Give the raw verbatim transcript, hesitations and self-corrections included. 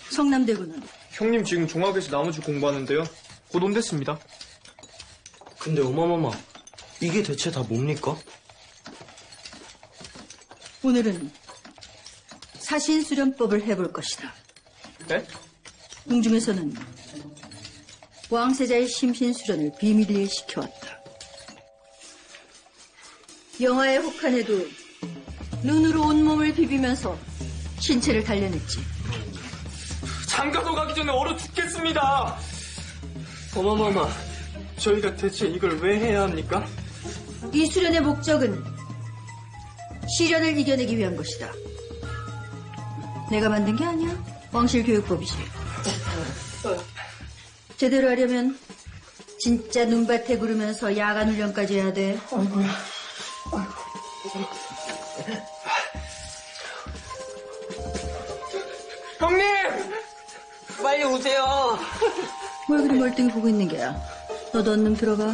성남대군은? 형님 지금 종학에서 나무집 공부하는데요. 곧 온댔습니다. 근데 어마마마, 이게 대체 다 뭡니까? 오늘은 사신수련법을 해볼 것이다. 네? 궁중에서는 왕세자의 심신수련을 비밀리에 시켜왔다. 영화의 혹한에도 눈으로 온몸을 비비면서 신체를 단련했지. 장가도 가기 전에 얼어 죽겠습니다. 어마마마, 저희가 대체 이걸 왜 해야 합니까? 이 수련의 목적은 시련을 이겨내기 위한 것이다. 내가 만든 게 아니야. 왕실 교육법이지. 제대로 하려면 진짜 눈밭에 구르면서 야간 훈련까지 해야 돼. 아이고야. 아이고. 형님! 빨리 오세요. 뭘 그리 멀뚱히 보고 있는 게야. 너도 얼른 들어가.